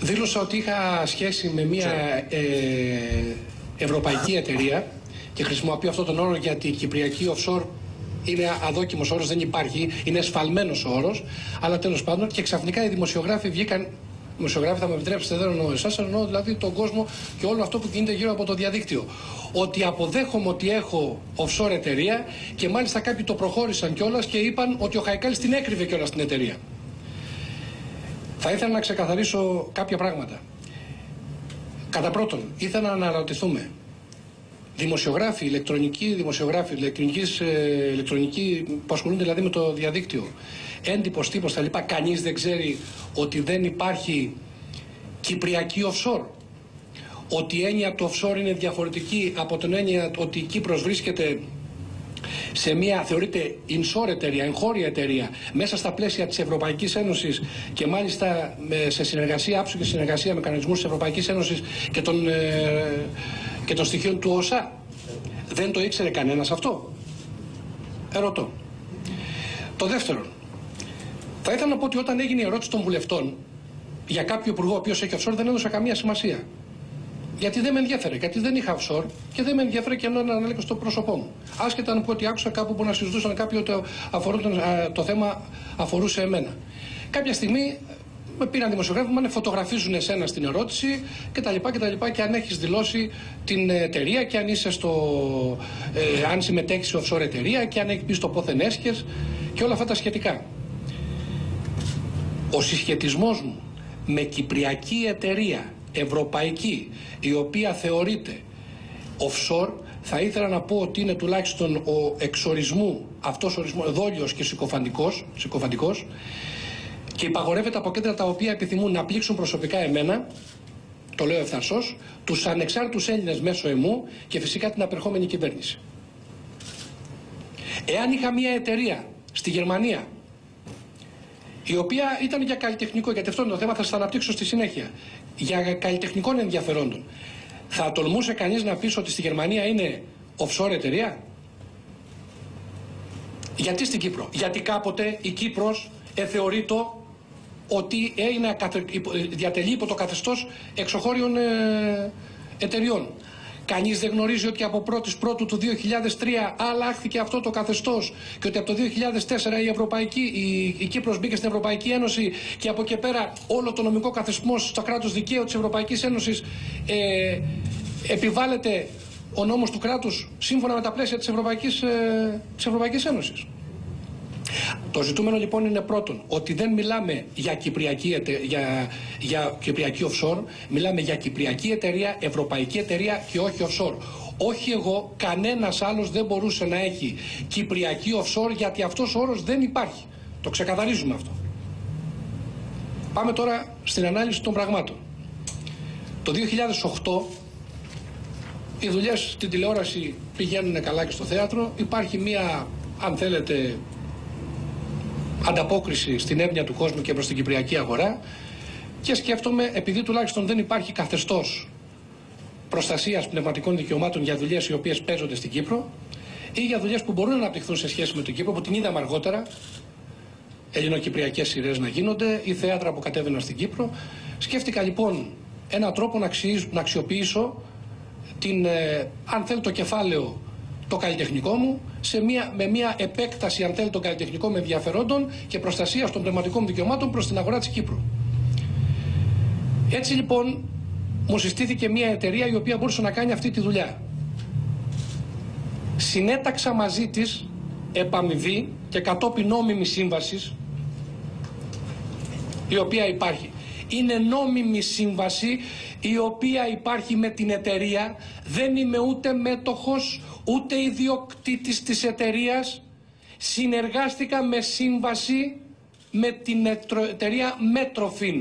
Δήλωσα ότι είχα σχέση με μια ευρωπαϊκή εταιρεία και χρησιμοποιώ αυτόν τον όρο γιατί η κυπριακή offshore είναι αδόκιμος όρος, δεν υπάρχει, είναι εσφαλμένος ο όρος, αλλά τέλος πάντων και ξαφνικά οι δημοσιογράφοι βγήκαν. Δημοσιογράφοι, θα με επιτρέψετε, δεν εννοώ εσάς, εννοώ δηλαδή τον κόσμο και όλο αυτό που γίνεται γύρω από το διαδίκτυο. Ότι αποδέχομαι ότι έχω offshore εταιρεία και μάλιστα κάποιοι το προχώρησαν κιόλας και είπαν ότι ο Χαϊκάλης την έκρυβε κιόλας την εταιρεία. Θα ήθελα να ξεκαθαρίσω κάποια πράγματα. Κατά πρώτον, ήθελα να αναρωτηθούμε. Δημοσιογράφοι, ηλεκτρονικοί δημοσιογράφοι, ηλεκτρονικοί που ασχολούνται δηλαδή με το διαδίκτυο, έντυπος, τύπος, τα λοιπά, κανείς δεν ξέρει ότι δεν υπάρχει κυπριακή offshore. Ότι η έννοια του offshore είναι διαφορετική από την έννοια ότι η Κύπρος βρίσκεται σε μια, θεωρείται inshore εταιρεία, εγχώρια εταιρεία, μέσα στα πλαίσια της Ευρωπαϊκής Ένωσης και μάλιστα σε συνεργασία, άψογη συνεργασία με κανονισμούς της Ευρωπαϊκής Ένωσης και των στοιχείων του ΟΣΑ. Δεν το ήξερε κανένας αυτό. Ερωτώ. Το δεύτερο. Θα ήθελα να πω ότι όταν έγινε η ερώτηση των βουλευτών για κάποιο υπουργό ο οποίος έχει offshore δεν έδωσα καμία σημασία. Γιατί δεν με ενδιαφέρε, γιατί δεν είχα offshore και δεν με ενδιαφέρε και ενώ ανέλεγα στο πρόσωπό μου. Άσχετα να πω ότι άκουσα κάπου που να συζητούσαν κάποιοι ότι το θέμα αφορούσε εμένα. Κάποια στιγμή με πήραν δημοσιογράφοι, μου φωτογραφίζουν εσένα στην ερώτηση κτλ. Και αν έχεις δηλώσει την εταιρεία και αν είσαι αν συμμετέχεις σε offshore εταιρεία και αν έχεις πει στο πόθεν έσχες και όλα αυτά τα σχετικά. Ο συσχετισμός μου με κυπριακή εταιρεία ευρωπαϊκή, η οποία θεωρείται offshore, θα ήθελα να πω ότι είναι τουλάχιστον ο εξορισμού, αυτός ο ορισμός δόλιος και συκοφαντικός και υπαγορεύεται από κέντρα τα οποία επιθυμούν να πλήξουν προσωπικά εμένα, το λέω ευθαρσώς, τους ανεξάρτητους Έλληνες μέσω εμού και φυσικά την απερχόμενη κυβέρνηση. Εάν είχα μια εταιρεία στη Γερμανία, η οποία ήταν για καλλιτεχνικό, γιατί αυτό είναι το θέμα, θα σας αναπτύξω στη συνέχεια, για καλλιτεχνικών ενδιαφερόντων, θα τολμούσε κανείς να πει ότι στη Γερμανία είναι offshore εταιρεία? Γιατί στην Κύπρο? Γιατί κάποτε η Κύπρος θεωρείται ότι διατελεί υπό το καθεστώς εξωχώριων εταιριών. Κανείς δεν γνωρίζει ότι από 1η Πρώτου του 2003 αλλάχθηκε αυτό το καθεστώς και ότι από το 2004 η Κύπρος μπήκε στην Ευρωπαϊκή Ένωση και από εκεί πέρα όλο το νομικό καθεστώς στο κράτος δικαίου της Ευρωπαϊκής Ένωσης επιβάλλεται ο νόμος του κράτους σύμφωνα με τα πλαίσια της Ευρωπαϊκής Ένωσης. Το ζητούμενο λοιπόν είναι πρώτον ότι δεν μιλάμε για κυπριακή offshore, μιλάμε για κυπριακή εταιρεία, ευρωπαϊκή εταιρεία και όχι offshore. Όχι εγώ, κανένας άλλος δεν μπορούσε να έχει κυπριακή offshore γιατί αυτός ο όρος δεν υπάρχει. Το ξεκαθαρίζουμε αυτό. Πάμε τώρα στην ανάλυση των πραγμάτων. Το 2008 οι δουλειές στην τηλεόραση πηγαίνουν καλά και στο θέατρο. Υπάρχει μία, αν θέλετε, ανταπόκριση στην εύνοια του κόσμου και προς την κυπριακή αγορά και σκέφτομαι, επειδή τουλάχιστον δεν υπάρχει καθεστώς προστασίας πνευματικών δικαιωμάτων για δουλειές οι οποίες παίζονται στην Κύπρο ή για δουλειές που μπορούν να αναπτυχθούν σε σχέση με την Κύπρο, που την είδαμε αργότερα, ελληνοκυπριακές σειρές να γίνονται ή θέατρα που κατέβαιναν στην Κύπρο, σκέφτηκα λοιπόν έναν τρόπο να αξιοποιήσω αν θέλει το κεφάλαιο το καλλιτεχνικό μου με μια επέκταση, αν θέλει, των καλλιτεχνικών με ενδιαφερόντων και προστασία των πνευματικών δικαιωμάτων προς την αγορά της Κύπρου. Έτσι λοιπόν μου συστήθηκε μια εταιρεία η οποία μπορούσε να κάνει αυτή τη δουλειά. Συνέταξα μαζί της επαμοιβή και κατόπιν νόμιμη σύμβασης η οποία υπάρχει. Είναι νόμιμη σύμβαση η οποία υπάρχει με την εταιρεία. Δεν είμαι ούτε μέτοχος ούτε ιδιοκτήτης της εταιρείας. Συνεργάστηκα με σύμβαση με την εταιρεία Metrofin.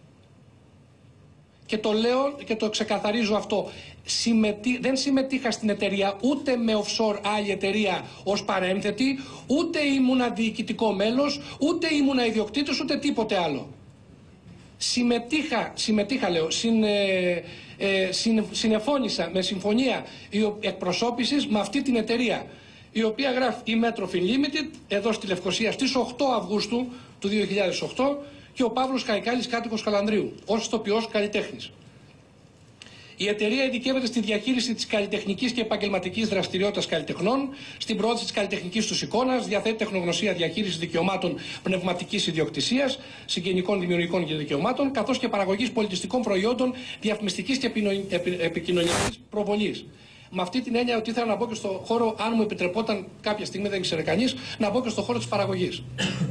Και το λέω και το ξεκαθαρίζω αυτό. Δεν συμμετείχα στην εταιρεία ούτε με offshore άλλη εταιρεία ως παρένθετη, ούτε ήμουνα διοικητικό μέλος, ούτε ήμουνα ιδιοκτήτης, ούτε τίποτε άλλο. Συμμετείχα λέω, συνεφώνησα με συμφωνία εκπροσώπησης με αυτή την εταιρεία, η οποία γράφει η Metrofin Limited, εδώ στη Λευκοσία στις 8 Αυγούστου του 2008 και ο Παύλος Χαϊκάλης, κάτοικος Χαλανδρίου, ως ηθοποιός καλλιτέχνης. Η εταιρεία ειδικεύεται στη διαχείριση της καλλιτεχνικής και επαγγελματικής δραστηριότητας καλλιτεχνών, στην προώθηση της καλλιτεχνικής τους εικόνας, διαθέτει τεχνογνωσία διαχείρισης δικαιωμάτων πνευματικής ιδιοκτησίας, συγγενικών δημιουργικών και δικαιωμάτων, καθώς και παραγωγής πολιτιστικών προϊόντων, διαφημιστικής και επικοινωνιακής προβολής. Με αυτή την έννοια ότι ήθελα να μπω και στο χώρο, αν μου επιτρεπόταν κάποια στιγμή, δεν ήξερε κανείς, να μπω και στο χώρο της παραγωγής.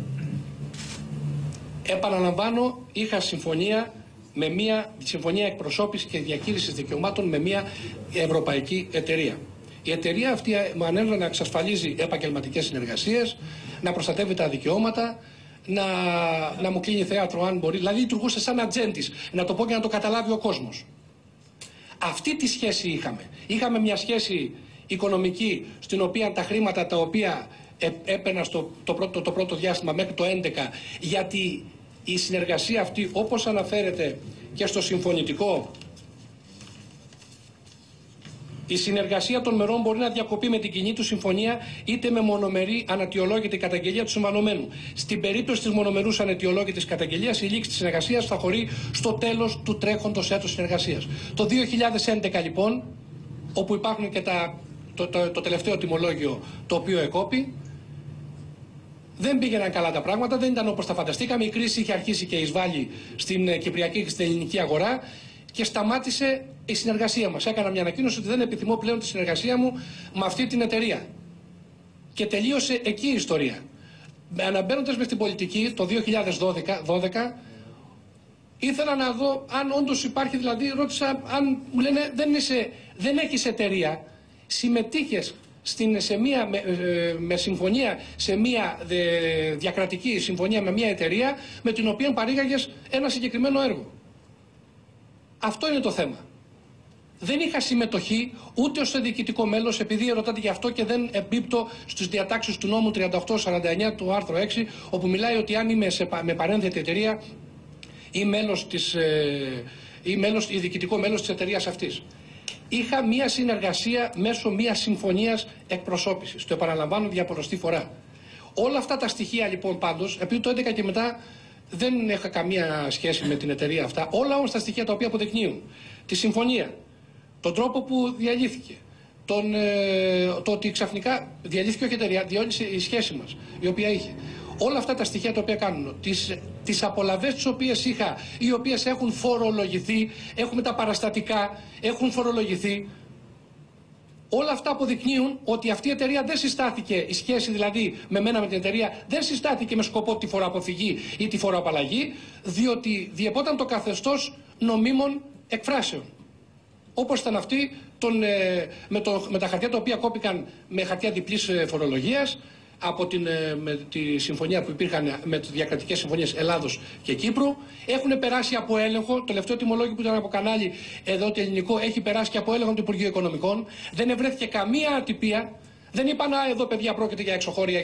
Επαναλαμβάνω, είχα συμφωνία με μια συμφωνία εκπροσώπησης και διαχείρισης δικαιωμάτων με μια ευρωπαϊκή εταιρεία. Η εταιρεία αυτή μου ανέλαβε να εξασφαλίζει επαγγελματικές συνεργασίες, να προστατεύει τα δικαιώματα, να μου κλείνει θέατρο αν μπορεί. Δηλαδή λειτουργούσε σαν ατζέντης, να το πω και να το καταλάβει ο κόσμος. Αυτή τη σχέση είχαμε. Είχαμε μια σχέση οικονομική στην οποία τα χρήματα τα οποία έπαιρνα το πρώτο διάστημα μέχρι το 2011, γιατί η συνεργασία αυτή, όπως αναφέρεται και στο συμφωνητικό, η συνεργασία των μερών μπορεί να διακοπεί με την κοινή του συμφωνία είτε με μονομερή ανατιολόγητη καταγγελία του συμβαλωμένου. Στην περίπτωση της μονομερούς ανατιολόγητης καταγγελίας, η λήξη της συνεργασίας θα χωρεί στο τέλος του τρέχοντος έτους συνεργασίας. Το 2011 λοιπόν, όπου υπάρχουν και το τελευταίο τιμολόγιο το οποίο εκόπη, δεν πήγαιναν καλά τα πράγματα, δεν ήταν όπως τα φανταστήκαμε. Η κρίση είχε αρχίσει και εισβάλλει στην κυπριακή και στην ελληνική αγορά και σταμάτησε η συνεργασία μας. Έκανα μια ανακοίνωση ότι δεν επιθυμώ πλέον τη συνεργασία μου με αυτή την εταιρεία. Και τελείωσε εκεί η ιστορία. Αναμπαίνοντας με στην πολιτική το 2012, ήθελα να δω αν όντως υπάρχει, δηλαδή ρώτησα αν μου λένε δεν έχεις εταιρεία, συμμετείχες με συμφωνία, σε μια διακρατική συμφωνία με μια εταιρεία με την οποία παρήγαγες ένα συγκεκριμένο έργο. Αυτό είναι το θέμα. Δεν είχα συμμετοχή ούτε ως διοικητικό μέλος, επειδή ρωτάτε γι' αυτό και δεν εμπίπτω στις διατάξεις του νόμου 3849 του άρθρου 6, όπου μιλάει ότι αν είμαι με παρένθετη εταιρεία ή διοικητικό μέλος της εταιρείας αυτής. Είχα μία συνεργασία μέσω μίας συμφωνίας εκπροσώπησης. Το επαναλαμβάνω για πολλωστή φορά. Όλα αυτά τα στοιχεία λοιπόν πάντως, επειδή το 2011 και μετά δεν είχα καμία σχέση με την εταιρεία αυτά, όλα όμως τα στοιχεία τα οποία αποδεικνύουν τη συμφωνία, τον τρόπο που διαλύθηκε, το ότι ξαφνικά διαλύθηκε όχι η εταιρεία, διόλυσε η σχέση μας, η οποία είχε. Όλα αυτά τα στοιχεία τα οποία κάνουν, τις απολαβές τις οποίες είχα, οι οποίες έχουν φορολογηθεί, έχουμε τα παραστατικά, έχουν φορολογηθεί, όλα αυτά αποδεικνύουν ότι αυτή η εταιρεία δεν συστάθηκε, η σχέση δηλαδή με μένα με την εταιρεία δεν συστάθηκε με σκοπό τη φοροαποφυγή ή τη φοροαπαλλαγή, διότι διεπόταν το καθεστώς νομίμων εκφράσεων. Όπως ήταν αυτή με τα χαρτιά τα οποία κόπηκαν με χαρτιά διπλής φορολογίας, από με τη συμφωνία που υπήρχαν με τις διακρατικές συμφωνίες Ελλάδος και Κύπρου, έχουν περάσει από έλεγχο. Το τελευταίο τιμολόγιο που ήταν από κανάλι εδώ το ελληνικό έχει περάσει και από έλεγχο του Υπουργείου Οικονομικών. Δεν ευρέθηκε καμία ατυπία. Δεν είπαν εδώ παιδιά πρόκειται για εξωχώρια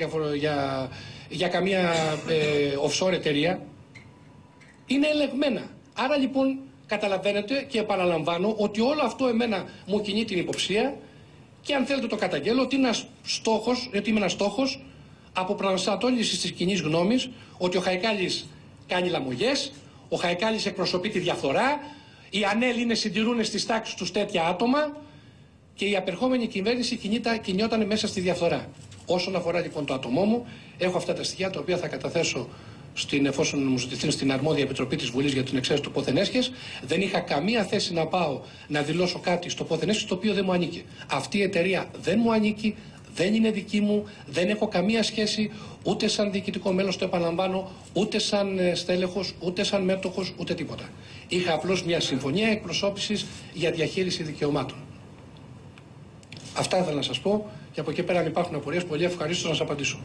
για καμία offshore εταιρεία. Είναι ελεγμένα. Άρα λοιπόν καταλαβαίνετε και επαναλαμβάνω ότι όλο αυτό εμένα μου κινεί την υποψία. Και αν θέλετε το καταγγέλλω ότι είναι γιατί είμαι ένας στόχος από προαναστατώνηση της κοινής γνώμης, ότι ο Χαϊκάλης κάνει λαμογές, ο Χαϊκάλης εκπροσωπεί τη διαφθορά, οι ανέλληνες συντηρούν στις τάξεις τους τέτοια άτομα και η απερχόμενη κυβέρνηση κινιόταν μέσα στη διαφθορά. Όσον αφορά λοιπόν το άτομό μου, έχω αυτά τα στοιχεία τα οποία θα καταθέσω εφόσον μου ζητηθεί στην αρμόδια επιτροπή της Βουλής για την εξαίρεση του πόθεν έσχες. Δεν είχα καμία θέση να πάω να δηλώσω κάτι στο πόθεν έσχες το οποίο δεν μου ανήκε. Αυτή η εταιρεία δεν μου ανήκει, δεν είναι δική μου, δεν έχω καμία σχέση ούτε σαν διοικητικό μέλος, το επαναλαμβάνω, ούτε σαν στέλεχος, ούτε σαν μέτοχος, ούτε τίποτα. Είχα απλώς μια συμφωνία εκπροσώπησης για διαχείριση δικαιωμάτων. Αυτά ήθελα να σας πω και από εκεί πέρα αν υπάρχουν απορίες, πολύ ευχαρίστως να σας απαντήσω.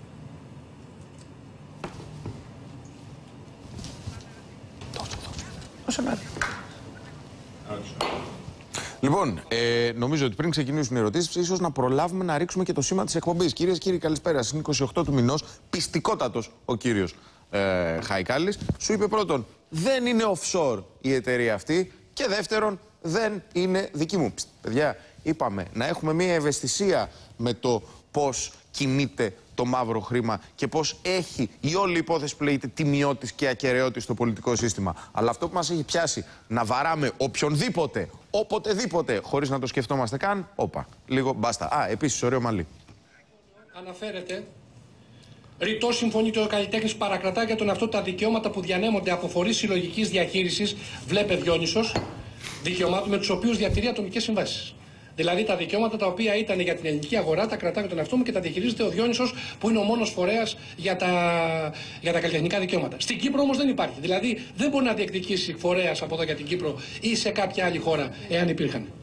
Λοιπόν, νομίζω ότι πριν ξεκινήσουν οι ερωτήσεις, ίσως να προλάβουμε να ρίξουμε και το σήμα της εκπομπής. Κυρίες και κύριοι, καλησπέρα. Είναι 28 του μηνός, πιστικότατος ο κύριος Χαϊκάλης. Σου είπε πρώτον, δεν είναι offshore η εταιρεία αυτή. Και δεύτερον, δεν είναι δική μου. Παιδιά, είπαμε να έχουμε μια ευαισθησία με το πώς κινείται το μαύρο χρήμα και πώς έχει η όλη υπόθεση που λέγεται τιμιότης και ακεραιότης στο πολιτικό σύστημα. Αλλά αυτό που μας έχει πιάσει να βαράμε οποιονδήποτε, οποτεδήποτε, χωρίς να το σκεφτόμαστε καν, λίγο μπάστα. Επίσης, ωραίο μαλλί. Αναφέρεται, ρητός συμφωνείται ο καλλιτέχνης παρακρατά για τον εαυτό τα δικαιώματα που διανέμονται από φορείς συλλογικής διαχείρισης, βλέπε Διόνυσος, δικαιωμάτων με τους οποίους διατηρεί ατομικές συμβάσεις. Δηλαδή τα δικαιώματα τα οποία ήταν για την ελληνική αγορά, τα κρατάει για τον εαυτό μου και τα διαχειρίζεται ο Διόνυσος, που είναι ο μόνος φορέας για τα καλλιτεχνικά δικαιώματα. Στην Κύπρο όμως δεν υπάρχει. Δηλαδή δεν μπορεί να διεκδικήσει φορέας από εδώ για την Κύπρο ή σε κάποια άλλη χώρα, εάν υπήρχαν.